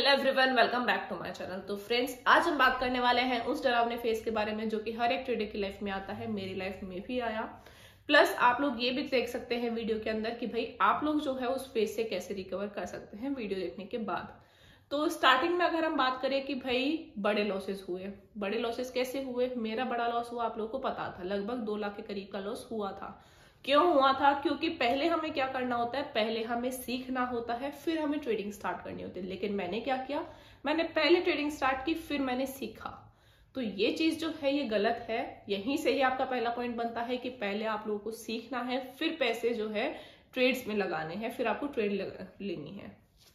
Hello everyone, welcome back to my channel. तो friends, आज हम बात करने वाले हैं उस डरावने फेस के बारे में जो कि हर एक ट्रेडर की लाइफ में आता है। मेरी लाइफ में भी आया। प्लस आप लोग ये भी देख सकते हैं वीडियो के अंदर कि भाई आप लोग जो है उस फेस से कैसे रिकवर कर सकते हैं वीडियो देखने के बाद। तो स्टार्टिंग में अगर हम बात करें कि भाई बड़े लॉसेस हुए, बड़े लॉसेस कैसे हुए। मेरा बड़ा लॉस हुआ, आप लोगों को पता था, लगभग 2 लाख के करीब का लॉस हुआ था। क्यों हुआ था? क्योंकि पहले हमें क्या करना होता है, पहले हमें सीखना होता है, फिर हमें ट्रेडिंग स्टार्ट करनी होती है। लेकिन मैंने क्या किया, मैंने पहले ट्रेडिंग स्टार्ट की, फिर मैंने सीखा। तो ये चीज जो है ये गलत है। यहीं से ही आपका पहला पॉइंट बनता है कि पहले आप लोगों को सीखना है, फिर पैसे जो है ट्रेड्स में लगाने हैं, फिर आपको ट्रेड लेनी है,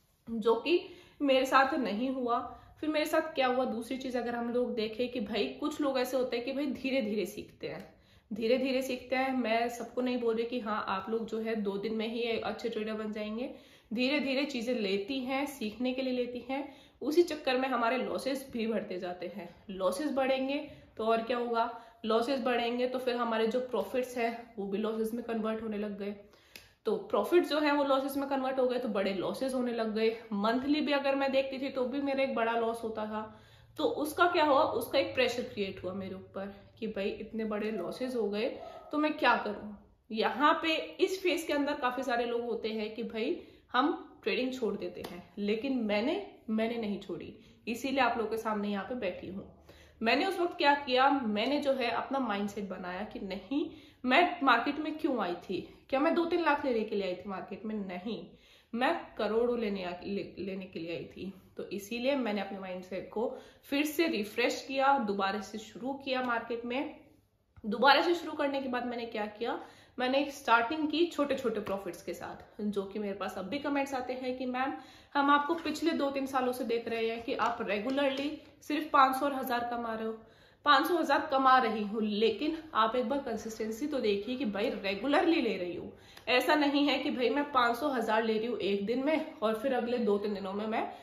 जो कि मेरे साथ नहीं हुआ। फिर मेरे साथ क्या हुआ, दूसरी चीज अगर हम लोग देखें कि भाई कुछ लोग ऐसे होते हैं कि भाई धीरे धीरे सीखते हैं, धीरे धीरे सीखते हैं। मैं सबको नहीं बोल रही कि हाँ आप लोग जो है 2 दिन में ही अच्छे ट्रेडर बन जाएंगे। धीरे धीरे चीजें लेती हैं, सीखने के लिए लेती हैं। उसी चक्कर में हमारे लॉसेस भी बढ़ते जाते हैं। लॉसेस बढ़ेंगे तो और क्या होगा, लॉसेस बढ़ेंगे तो फिर हमारे जो प्रॉफिट्स है वो भी लॉसेस में कन्वर्ट होने लग गए। तो प्रॉफिट जो है वो लॉसेस में कन्वर्ट हो गए तो बड़े लॉसेस होने लग गए। मंथली भी अगर मैं देखती थी तो भी मेरा एक बड़ा लॉस होता था। तो उसका क्या हुआ, उसका एक प्रेशर क्रिएट हुआ मेरे ऊपर कि भाई इतने बड़े लॉसेस हो गए तो मैं क्या करूं। यहाँ पे इस फेज के अंदर काफी सारे लोग होते हैं कि भाई हम ट्रेडिंग छोड़ देते हैं, लेकिन मैंने नहीं छोड़ी, इसीलिए आप लोगों के सामने यहाँ पे बैठी हूँ। मैंने उस वक्त क्या किया, मैंने जो है अपना माइंडसेट बनाया कि नहीं, मैं मार्केट में क्यों आई थी। क्या मैं 2-3 लाख लेने के लिए आई थी मार्केट में? नहीं, मैं करोड़ों लेने के लिए आई थी। तो इसीलिए मैंने अपने माइंडसेट को फिर से रिफ्रेश किया, दोबारा से शुरू किया मार्केट में। दोबारा से शुरू करने के बाद मैंने क्या किया, मैंने एक स्टार्टिंग की छोटे छोटे प्रॉफिट्स के साथ, जो कि मेरे पास अब भी कमेंट्स आते हैं कि मैम हम आपको पिछले 2-3 सालों से देख रहे हैं कि आप रेगुलरली सिर्फ 500 और 1000 कमा रहे हो। 500-1000 कमा रही हूँ, लेकिन आप एक बार कंसिस्टेंसी तो देखिए कि भाई रेगुलरली ले रही हूँ। ऐसा नहीं है कि भाई मैं 500-1000 ले रही हूँ एक दिन में और फिर अगले 2-3 दिनों में मैं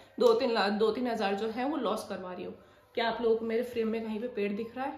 2-3 हजार जो है वो लॉस करवा रही हूँ। क्या आप लोगों को मेरे फ्रेम में कहीं पे पेड़ दिख रहा है?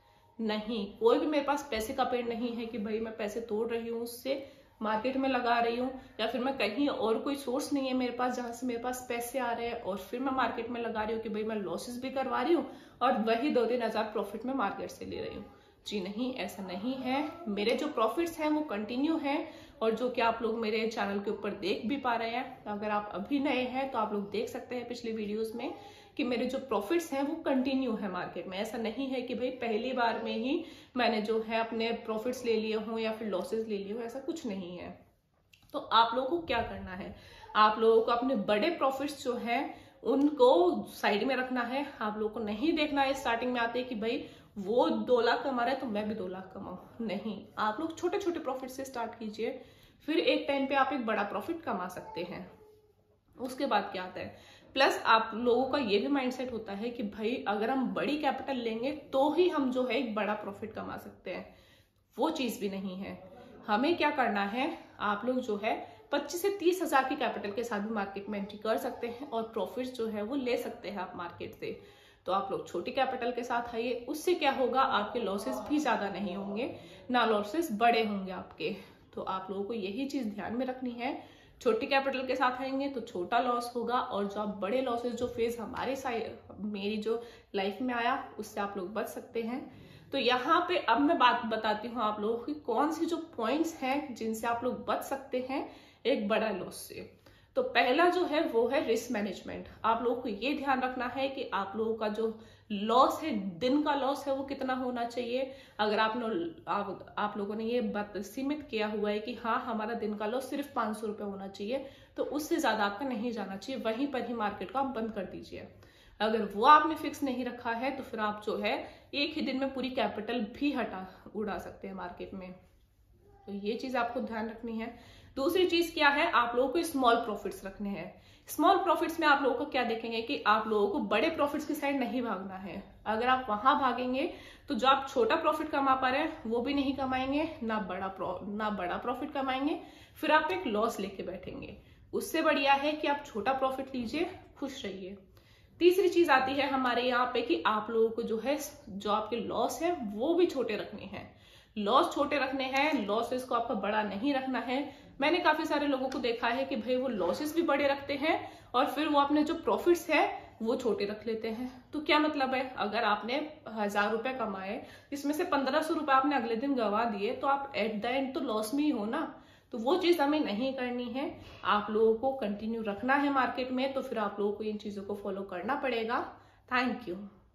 नहीं, कोई भी मेरे पास पैसे का पेड़ नहीं है कि भाई मैं पैसे तोड़ रही हूँ उससे मार्केट में लगा रही हूँ, या फिर मैं कहीं और कोई सोर्स नहीं है मेरे पास जहां से मेरे पास पैसे आ रहे हैं और फिर मैं मार्केट में लगा रही हूँ कि भाई मैं लॉसेस भी करवा रही हूँ और वही 2-3 हजार प्रॉफिट में मार्केट से ले रही हूँ। जी नहीं, ऐसा नहीं है। मेरे जो प्रॉफिट्स हैं वो कंटिन्यू हैं, और जो कि आप लोग मेरे चैनल के ऊपर देख भी पा रहे हैं। अगर आप अभी नए हैं तो आप लोग देख सकते हैं पिछले वीडियोस में कि मेरे जो प्रॉफिट्स हैं वो कंटिन्यू है मार्केट में। ऐसा नहीं है कि भाई पहली बार में ही मैंने जो है अपने प्रॉफिट्स ले लिए हों या फिर लॉसेस ले लिए हों, ऐसा कुछ नहीं है। तो आप लोगों को क्या करना है, आप लोगों को अपने बड़े प्रॉफिट्स जो हैं उनको साइड में रखना है। आप लोगों को नहीं देखना है स्टार्टिंग में आते कि भाई वो 2 लाख कमा रहा है तो मैं भी 2 लाख कमाऊं। नहीं, आप लोग छोटे छोटे प्रॉफिट से स्टार्ट कीजिए, फिर एक टाइम पे आप एक बड़ा प्रॉफिट कमा सकते हैं। उसके बाद क्या आता है, प्लस आप लोगों का ये भी माइंडसेट होता है कि भाई अगर हम बड़ी कैपिटल लेंगे तो ही हम जो है एक बड़ा प्रॉफिट कमा सकते हैं। वो चीज भी नहीं है। हमें क्या करना है, आप लोग जो है 25 से 30 हजार की कैपिटल के साथ भी मार्केट में एंट्री कर सकते हैं और प्रॉफिट जो है वो ले सकते हैं आप मार्केट से। तो आप लोग छोटी कैपिटल के साथ आइए, उससे क्या होगा, आपके लॉसेस भी ज्यादा नहीं होंगे, ना लॉसेस बड़े होंगे आपके। तो आप लोगों को यही चीज ध्यान में रखनी है। छोटी कैपिटल के साथ आएंगे तो छोटा लॉस होगा, और जो आप बड़े लॉसेस जो फेज हमारे साइड मेरी जो लाइफ में आया उससे आप लोग बच सकते हैं। तो यहाँ पे अब मैं बात बताती हूँ आप लोगों की कौन सी जो पॉइंट्स हैं जिनसे आप लोग बच सकते हैं एक बड़ा लॉस से। तो पहला जो है वो है रिस्क मैनेजमेंट। आप लोगों को ये ध्यान रखना है कि आप लोगों का जो लॉस है, दिन का लॉस है, वो कितना होना चाहिए। अगर आप लोगों ने ये बात सीमित किया हुआ है कि हाँ हमारा दिन का लॉस सिर्फ 500 रुपये होना चाहिए, तो उससे ज्यादा आपका नहीं जाना चाहिए, वहीं पर ही मार्केट को आप बंद कर दीजिए। अगर वो आपने फिक्स नहीं रखा है तो फिर आप जो है एक ही दिन में पूरी कैपिटल भी उड़ा सकते हैं मार्केट में। तो ये चीज आपको ध्यान रखनी है। दूसरी चीज क्या है, आप लोगों को स्मॉल प्रॉफिट्स रखने हैं। स्मॉल प्रॉफिट्स में आप लोगों को क्या देखेंगे कि आप लोगों को बड़े प्रॉफिट्स की साइड नहीं भागना है। अगर आप वहां भागेंगे तो जो आप छोटा प्रॉफिट कमा पा रहे हैं वो भी नहीं कमाएंगे, ना बड़ा प्रॉफिट कमाएंगे, फिर आप एक लॉस लेके बैठेंगे। उससे बढ़िया है कि आप छोटा प्रॉफिट लीजिए, खुश रहिए। तीसरी चीज आती है हमारे यहाँ पे कि आप लोगों को जो है जो आपके लॉस है वो भी छोटे रखने हैं। लॉस छोटे रखने हैं, लॉसेस को आपको बड़ा नहीं रखना है। मैंने काफी सारे लोगों को देखा है कि भाई वो लॉसेस भी बड़े रखते हैं और फिर वो अपने जो प्रॉफिट्स है वो छोटे रख लेते हैं। तो क्या मतलब है, अगर आपने 1000 रुपए कमाए, इसमें से 1500 रुपए आपने अगले दिन गवा दिए, तो आप एट द एंड तो लॉस में ही हो ना। तो वो चीज हमें नहीं करनी है। आप लोगों को कंटिन्यू रखना है मार्केट में, तो फिर आप लोगों को इन चीजों को फॉलो करना पड़ेगा। Thank you.